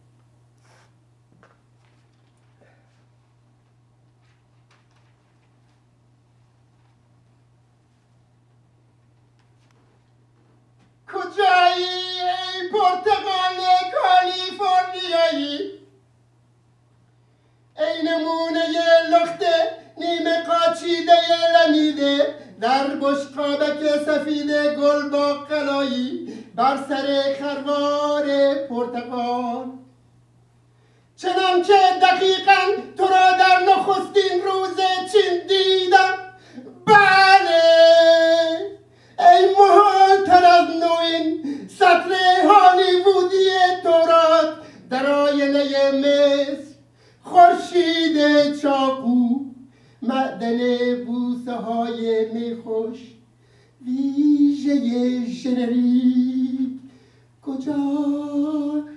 کجایی ای پرتقال کالیفرنیایی ای نمونه لخت نیمه قاچیده لمیده در بشقابک سفید گل باقلایی بر سر خروار پرتقال چنان که دقیقاً تو را در نخستین روز چین دیدم بله ای محال تر از نوین سطر هالیوودی تورات در آینه مصر خورشید چاقو معدن بوسه های میخوش ویژه ژنریک کجایی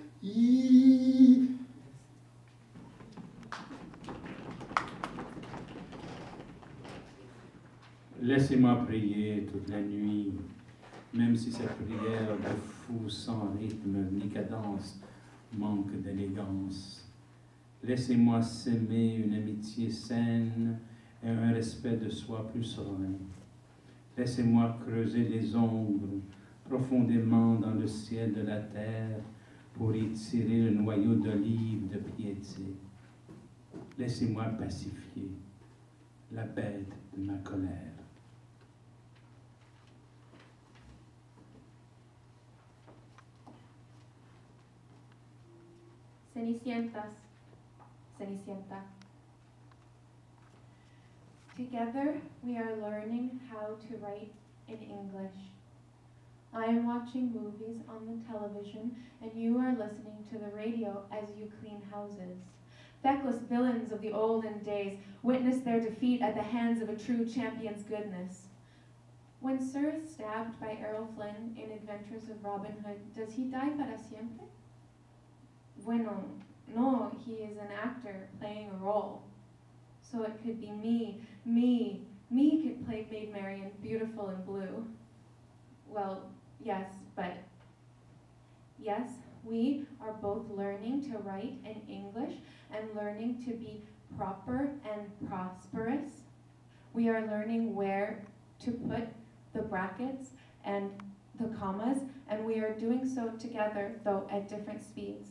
Laissez-moi prier toute la nuit, même si cette prière de fou sans rythme ni cadence manque d'élégance. Laissez-moi s'aimer une amitié saine et un respect de soi plus serein. Laissez-moi creuser les ombres profondément dans le ciel de la terre pour y tirer le noyau d'olive de piété. Laissez-moi pacifier la bête de ma colère. Cenicientas, Cenicienta. Together we are learning how to write in English. I am watching movies on the television and you are listening to the radio as you clean houses. Feckless villains of the olden days witness their defeat at the hands of a true champion's goodness. When Sir is stabbed by Errol Flynn in Adventures of Robin Hood, does he die para siempre? Bueno, no, he is an actor playing a role. So it could be me could play Maid Marian, beautiful in blue. Well, yes, but yes, we are both learning to write in English and learning to be proper and prosperous. We are learning where to put the brackets and the commas, and we are doing so together, though at different speeds.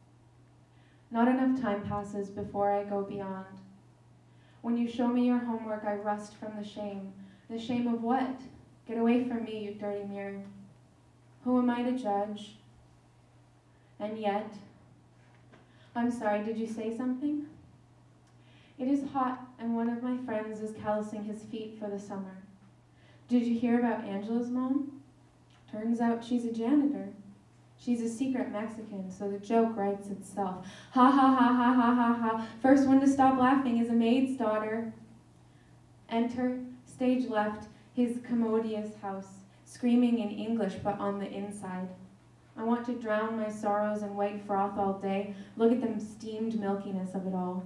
Not enough time passes before I go beyond. When you show me your homework, I rust from the shame. The shame of what? Get away from me, you dirty mirror. Who am I to judge? And yet, I'm sorry, did you say something? It is hot, and one of my friends is callousing his feet for the summer. Did you hear about Angela's mom? Turns out she's a janitor. She's a secret Mexican, so the joke writes itself. Ha ha ha ha ha ha ha. First one to stop laughing is a maid's daughter. Enter, stage left, his commodious house, screaming in English but on the inside. I want to drown my sorrows in white froth all day. Look at the steamed milkiness of it all.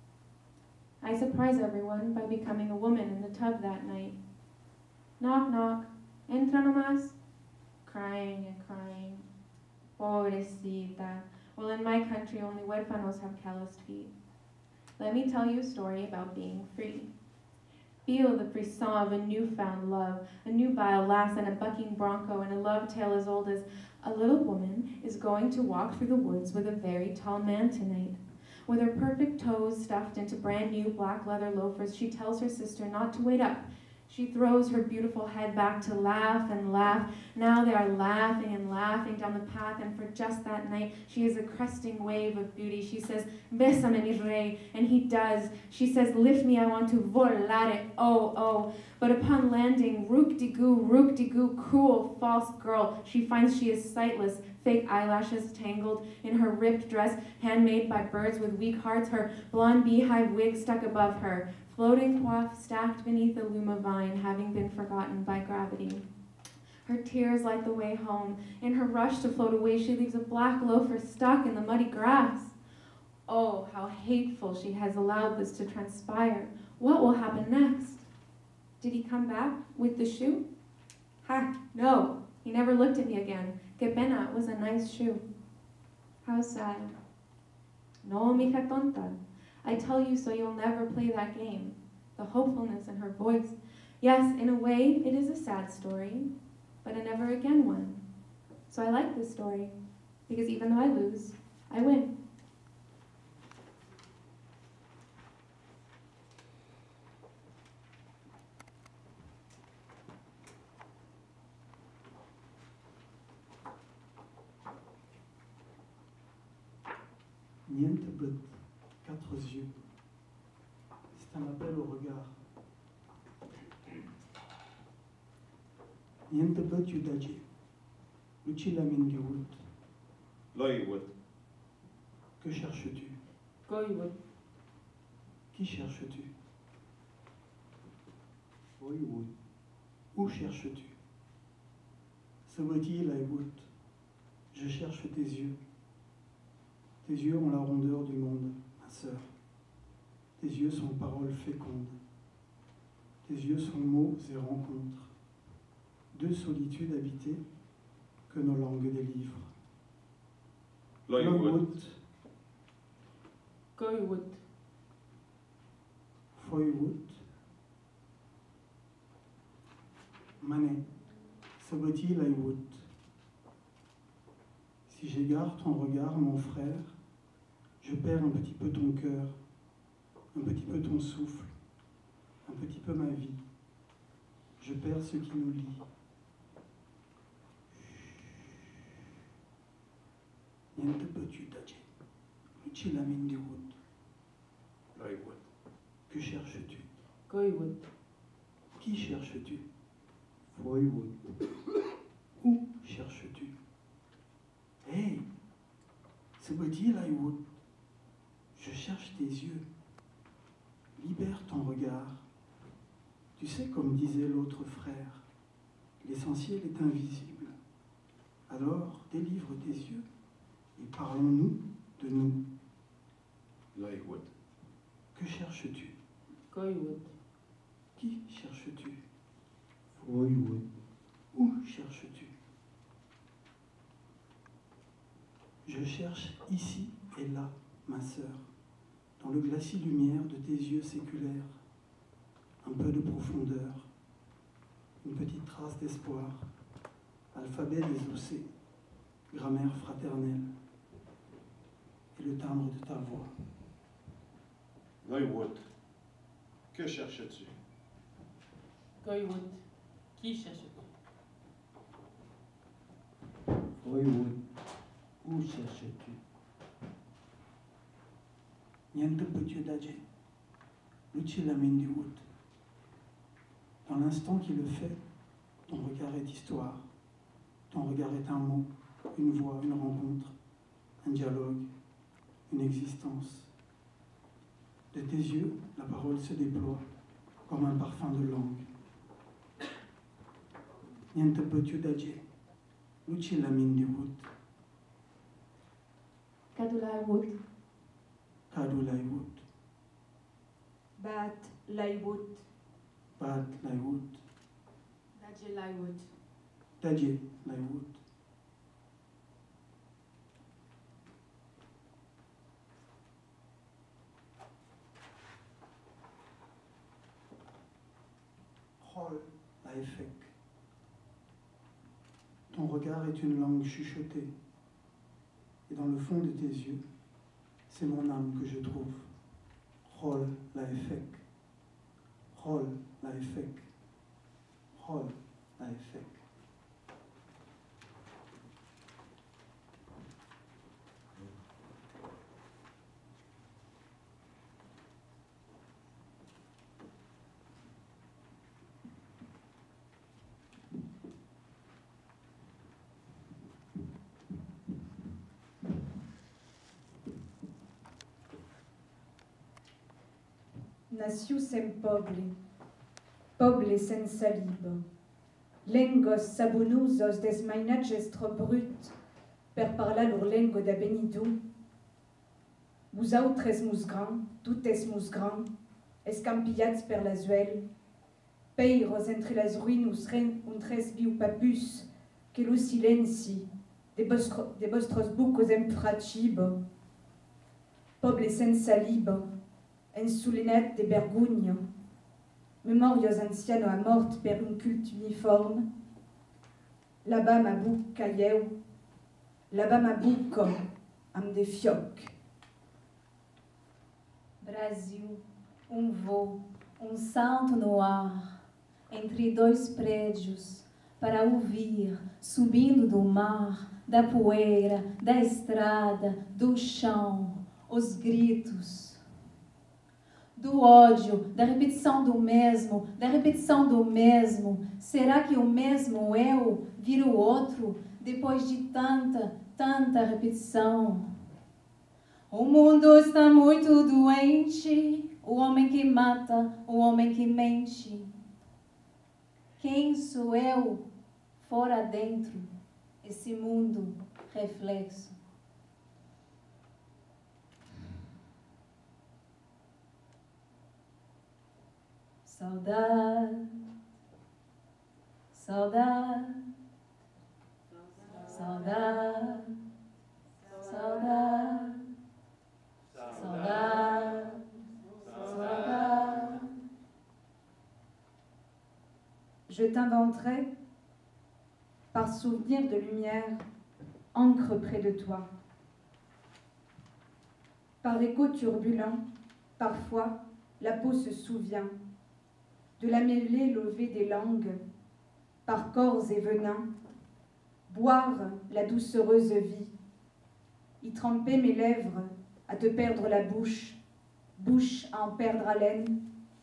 I surprise everyone by becoming a woman in the tub that night. Knock knock. Entra nomás. Crying and crying. Pobrecita. Well, in my country, only huérfanos have calloused feet. Let me tell you a story about being free. Feel the frisson of a newfound love, a nubile lass and a bucking bronco, and a love tale as old as a little woman is going to walk through the woods with a very tall man tonight. With her perfect toes stuffed into brand new black leather loafers, she tells her sister not to wait up. She throws her beautiful head back to laugh and laugh. Now they are laughing and laughing down the path, and for just that night, she is a cresting wave of beauty. She says, "Bésame, mi rey," and he does. She says, "Lift me, I want to volare, oh, oh." But upon landing, rook-de-goo, cruel, false girl, she finds she is sightless, fake eyelashes tangled in her ripped dress, handmade by birds with weak hearts, her blonde beehive wig stuck above her, floating coif stacked beneath a luma vine, having been forgotten by gravity. Her tears light the way home. In her rush to float away, she leaves a black loafer stuck in the muddy grass. Oh, how hateful she has allowed this to transpire. What will happen next? Did he come back with the shoe? Ha, no, he never looked at me again. Que pena, it was a nice shoe. How sad. No, mija tonta. I tell you so you'll never play that game. The hopefulness in her voice. Yes, in a way, it is a sad story, but a never again one. So I like this story, because even though I lose, I win. Niente but, 4 yeux. C'est un appel au regard. Niente but iudace, lucila mindiwut. Loywood. Que cherches-tu? Goywood. Qui cherches-tu? Voywood. Où cherches-tu? Saboti Laïwood. Je cherche tes yeux. Tes yeux ont la rondeur du monde, ma sœur. Tes yeux sont paroles fécondes. Tes yeux sont mots et rencontres. 2 solitudes habitées que nos langues délivrent. Loywood. Goywood. Foywood. Mané. Saboti Laïwood. Si j'égare ton regard, mon frère, je perds un petit peu ton cœur, un petit peu ton souffle, un petit peu ma vie. Je perds ce qui nous lie. Niente peut-tu dace, lucila mindiwut. Loywood. Que cherches-tu? Goywood. Qui cherches-tu? Voywood. Où cherches-tu? Hey, Saboti Laïwood, je cherche tes yeux. Libère ton regard. Tu sais, comme disait l'autre frère, l'essentiel est invisible. Alors, délivre tes yeux et parlons-nous de nous. Loywood. Que cherches-tu? Goywood. Qui cherches-tu? Voywood. Où cherches-tu? Je cherche ici et là, ma sœur, dans le glacis lumière de tes yeux séculaires, un peu de profondeur, une petite trace d'espoir, alphabet désossé, grammaire fraternelle, et le timbre de ta voix. Loywood. Que cherches-tu? Goywood. Qui cherches-tu? Voywood. Où cherches-tu? Niente peut-tu dace, lucila mindiwut. Dans l'instant qui le fait, ton regard est histoire. Ton regard est un mot, une voix, une rencontre, un dialogue, une existence. De tes yeux, la parole se déploie comme un parfum de langue. Niente peut-tu dace, lucila mindiwut. Kadu Laïwood. Kadu Laïwood. Bat Laïwood. Bat Laïwood. Dace Laïwood. Dace Laïwood. Hol Laïfek. Ton regard est une langue chuchotée. Et dans le fond de tes yeux, c'est mon âme que je trouve. Hol Laïfek. Hol Laïfek. parole a effet. Nacius em poble sense libo, lengos sabonusos des mainatges tro brut, per parlar lor lengo da benidou. Vosaltres mus gran, totes mus gran, escampillats per la zuel, peiros entre las ruïnus untres viu papus, que lo silenci, de vostros bucos emfracibo, poble sense libo, insulinet de vergogna, memorios anciano a mort per un culte uniforme, là-bas ma bouc caieu, là-bas ma bouc am de fioc. Brasil, voo, salto no ar, entre dois prédios, para ouvir, subindo do mar, da poeira, da estrada, do chão, os gritos. Do ódio, da repetição do mesmo, será que o mesmo eu vira o outro depois de tanta repetição? O mundo está muito doente, o homem que mata, o homem que mente. Quem sou eu fora dentro, esse mundo reflexo? Saudade, saudade, saudade, saudade, saudade, saudade. Je t'inventerai, par souvenir de lumière, ancre près de toi. Par écho turbulent, parfois, la peau se souvient de la mêlée levée des langues, par corps et venins, boire la doucereuse vie, y tremper mes lèvres, à te perdre la bouche, bouche à en perdre haleine.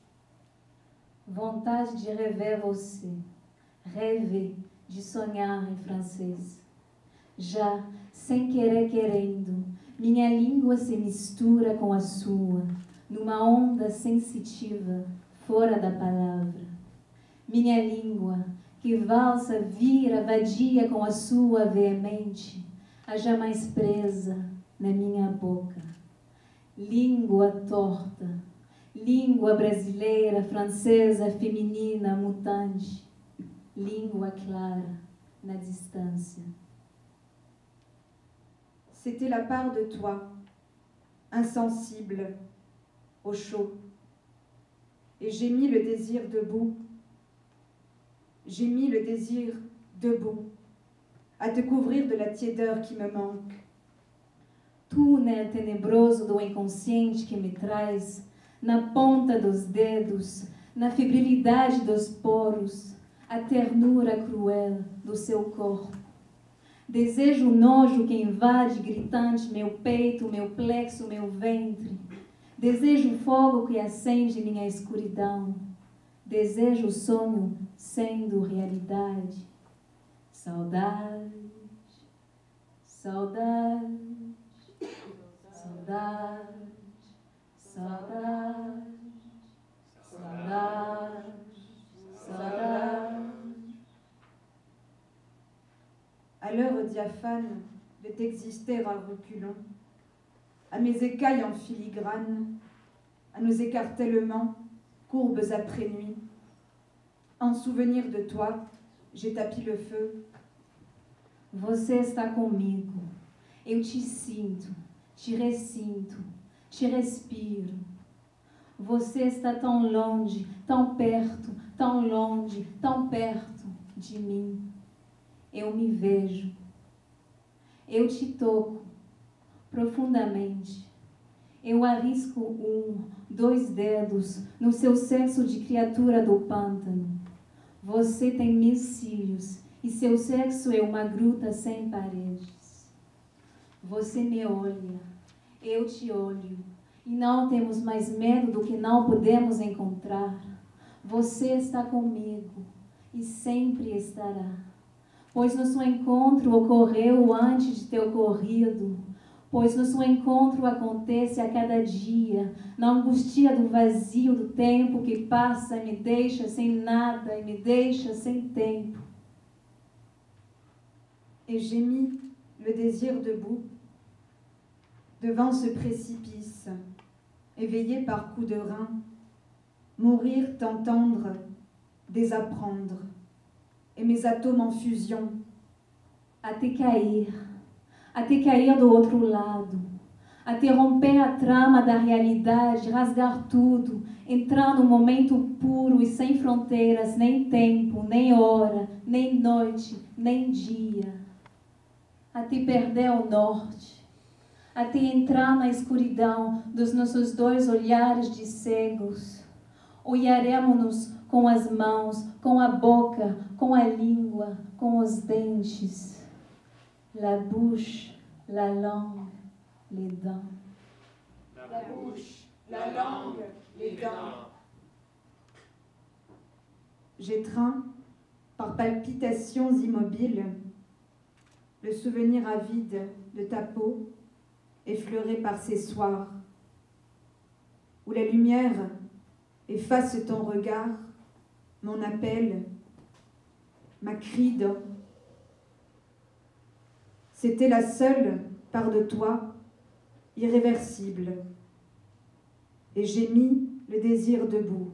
Vontade de rever você, rever, de sonhar em francês. Já, sem querer querendo, minha língua se mistura com a sua, numa onda sensitiva, fora da palavra. Minha língua, que valsa, vira, vadia com a sua veemente, a jamais presa na minha boca. Língua torta, língua brasileira, francesa, feminina, mutante. Língua clara, na distância. C'était la part de toi, insensible, au chaud. Et j'ai mis le désir debout, j'ai mis le désir debout, à te couvrir de la tiédeur qui me manque. Túnel tenebroso do inconsciente que me traz, na ponta dos dedos, na febrilidade dos poros, a ternura cruel do seu corpo. Desejo o nojo que invade gritante meu peito, meu plexo, meu ventre. Desejo o fogo que acende minha escuridão. Desejo o sonho sendo realidade. Saudade, saudade, saudade, saudade, saudade, saudade. À l'heure diaphane de t'exister à reculons, à mes écailles en filigrane, à nos écartèlements, courbes après nuit. En souvenir de toi, j'ai tapi le feu. Você está comigo, eu te sinto, te ressinto, te respiro. Você está tão longe, tão perto, tão longe, tão perto de mim. Eu me vejo, eu te toco profundamente. Eu arrisco 2 dedos no seu sexo de criatura do pântano. Você tem 1000 cílios e seu sexo é uma gruta sem paredes. Você me olha, eu te olho, e não temos mais medo do que não podemos encontrar. Você está comigo e sempre estará, pois nosso encontro ocorreu antes de ter ocorrido, pois nosso encontro acontece a cada dia, na angústia do vazio do tempo que passa e me deixa sem nada e me deixa sem tempo. Et j'ai mis le désir debout devant ce précipice, éveillé par coups de rein, mourir, t'entendre, désapprendre, et mes atomes en fusion. Até cair do outro lado, até romper a trama da realidade, rasgar tudo, entrar num momento puro e sem fronteiras, nem tempo, nem hora, nem noite, nem dia. Até perder o norte, até entrar na escuridão dos nossos dois olhares de cegos. Olharemos-nos com as mãos, com a boca, com a língua, com os dentes. La bouche, la langue, les dents. La bouche, la langue, les dents. J'étreins, par palpitations immobiles, le souvenir avide de ta peau, effleurée par ces soirs, où la lumière efface ton regard, mon appel, ma cride. C'était la seule part de toi, irréversible. Et j'ai mis le désir debout.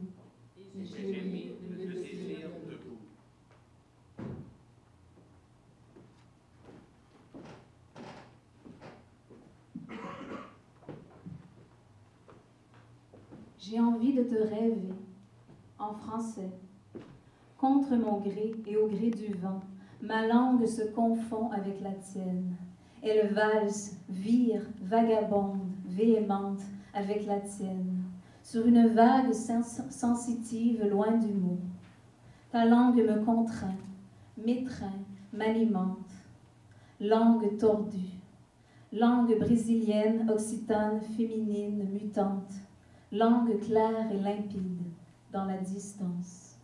J'ai envie de te rêver, en français. Contre mon gré et au gré du vent, ma langue se confond avec la tienne. Elle valse, vire, vagabonde, véhémente avec la tienne, sur une vague sensitive loin du mot. Ta langue me contraint, m'étreint, m'alimente. Langue tordue, langue brésilienne, occitane, féminine, mutante. Langue claire et limpide, dans la distance.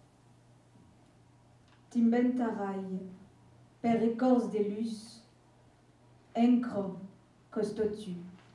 Timbentarai, per écorce de luz, encro, costotu.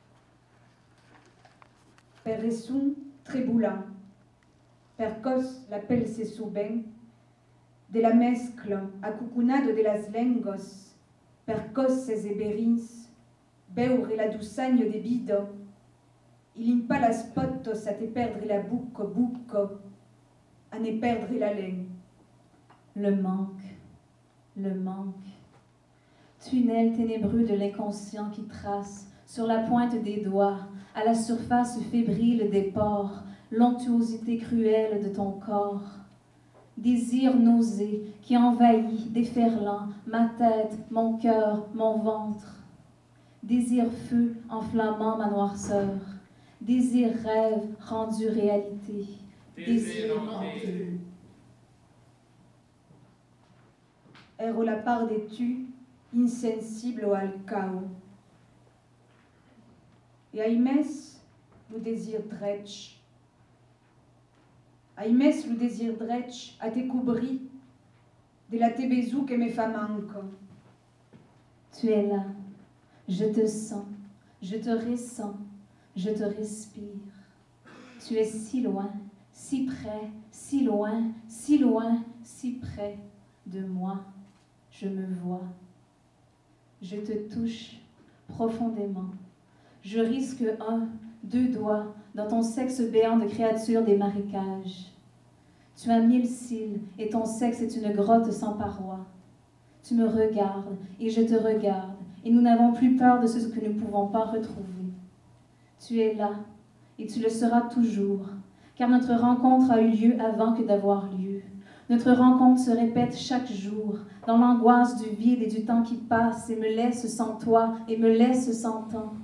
Per resum triboulant, per cos la pel se suben, de la mescla acucunado de las lengos, per cos ses eberins, beure la douçagne de bido, il impala spottos a te perdre la bucco, a ne perdre la laine. Le manque. Tunnel ténébreux de l'inconscient qui trace, sur la pointe des doigts, à la surface fébrile des pores, l'onctuosité cruelle de ton corps. Désir nausée qui envahit, déferlant, ma tête, mon cœur, mon ventre. Désir feu enflammant ma noirceur. Désir rêve rendu réalité. Désir rendu. Ero la part de tu, insensible al cao. E aimes lo désir drech. Aimes lo désir drech a te cobri de la te besou que me fa manco. Tu es là, je te sens, je te ressens, je te respire. Tu es si loin, si près, si loin, si loin, si près de moi. Je me vois. Je te touche profondément. Je risque 1, 2 doigts dans ton sexe béant de créature des marécages. Tu as 1000 cils et ton sexe est une grotte sans parois. Tu me regardes et je te regarde et nous n'avons plus peur de ce que nous ne pouvons pas retrouver. Tu es là et tu le seras toujours, car notre rencontre a eu lieu avant que d'avoir lieu. Notre rencontre se répète chaque jour, dans l'angoisse du vide et du temps qui passe et me laisse sans toi et me laisse sans temps.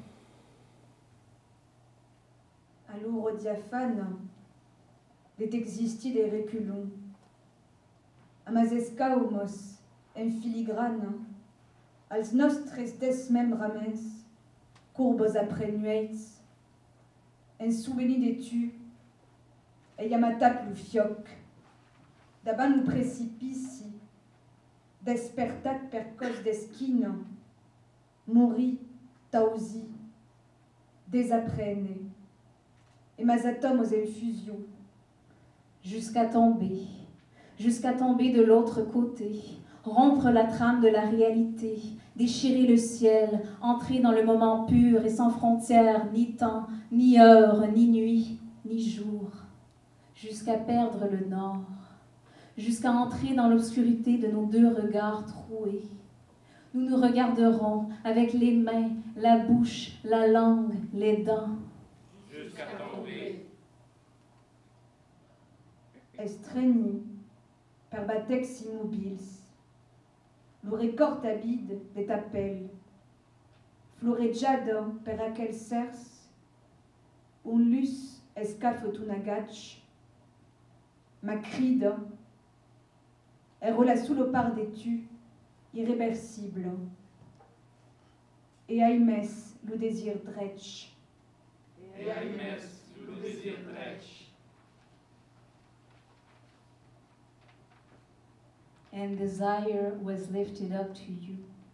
All'uro diafane, det existi de reculum. amas escaumos, en filigrana, als nostres des membramens, courbes aprenueits, en souvenir de tu, e yamata plu fioc, davant un precipici, despertat per cos d'esquina, mori, tausi, désaprene, et mazatom aux infusions. Jusqu'à tomber de l'autre côté, rompre la trame de la réalité, déchirer le ciel, entrer dans le moment pur et sans frontières, ni temps, ni heure, ni nuit, ni jour, jusqu'à perdre le nord, jusqu'à entrer dans l'obscurité de nos deux regards troués. Nous nous regarderons avec les mains, la bouche, la langue, les dents. Jusqu'à tomber. Estregni, per batex immobils, lo record abide de t'appel, floreggiada per aquel cers, un lus escafot un agach, ma crida, erola sous le par des tu, irréversible, et aimes le désir dretch. Et aimes le désir dretch. And desire was lifted up to you.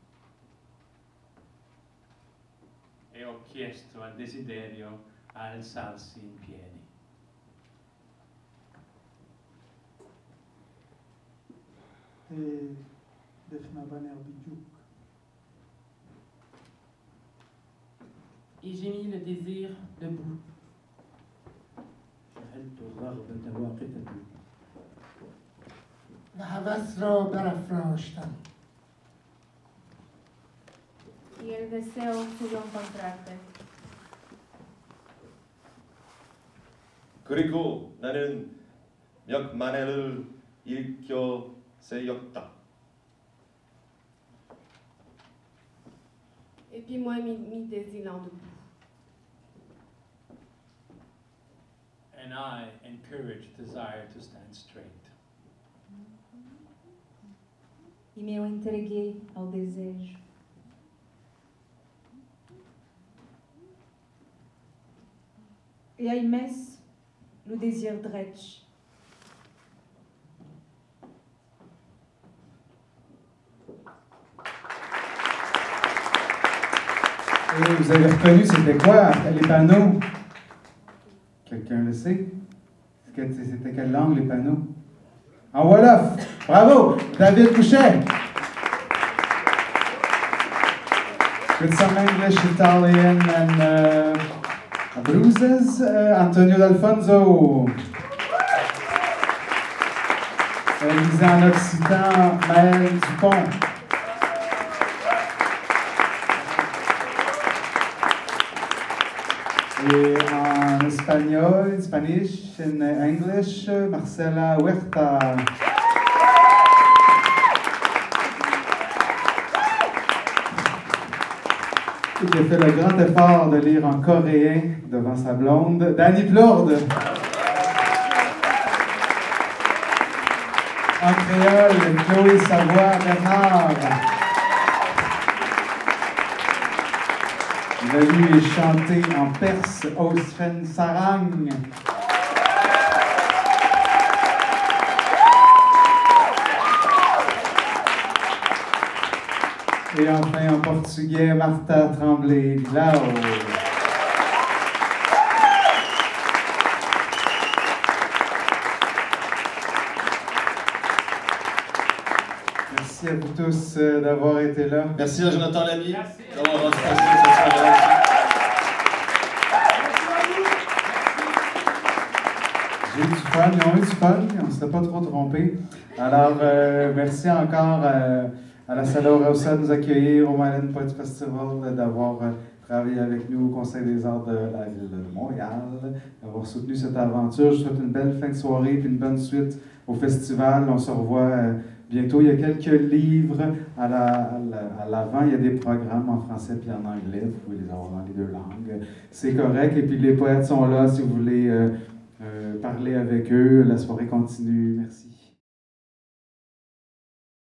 E ho chiesto al desiderio a alzarsi in piedi. Et j'ai mis le désir debout. و هوس را برافراشتم. Y el deseo subió a encontrarte. 그리고 나는 몇 만회를 일으켜 세웠다. Et puis moi, mis des îles en debout. And I encourage desire to stand straight. E me entreguei ao desejo. Et aimes le désir dretch. Et vous avez reconnu c'était quoi les panneaux? Quelqu'un le sait? C'était quelle langue les panneaux? En Wolof! Bravo! David Couchet! With some English, Italian and bruises. Antonio D'Alfonso. Lisé en occitan, Maëlle Dupont. Et en espagnol, Spanish, in English, Marcela Huerta. Et qui a fait le grand effort de lire en coréen devant sa blonde, Dani Plourde. En créole, Chloé Savoie-Bernard. Il a lu et chanté en perse, Osfen Sarang. Et enfin en portugais, Martha Tremblay-Vilao. Merci à vous tous d'avoir été là. Merci à Jonathan Lamy d'avoir rendu possible cette soirée. J'ai eu du fun, ils ont eu du fun, on ne s'était pas trop trompé. Alors, merci encore à la Sala Rosa de nous accueillir au Myland Poets Festival, d'avoir travaillé avec nous au Conseil des arts de la ville de Montréal, d'avoir soutenu cette aventure. Je vous souhaite une belle fin de soirée et une bonne suite au festival. On se revoit bientôt. Il y a quelques livres à l'avant. Il y a des programmes en français et en anglais. Vous pouvez les avoir dans les deux langues. C'est correct. Et puis les poètes sont là si vous voulez parler avec eux. La soirée continue. Merci.